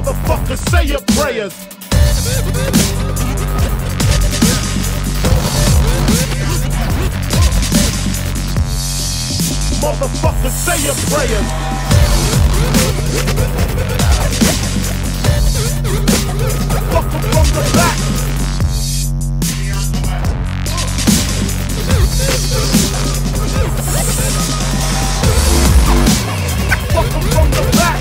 Motherfuckers, say your prayers. Motherfuckers, say your prayers. Fuck 'em from the back. Fuck 'em from the back.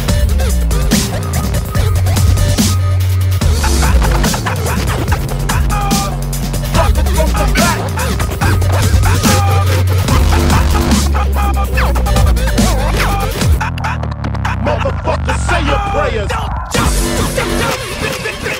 Fuck 'em from the back. Motherfuckers, say your prayers.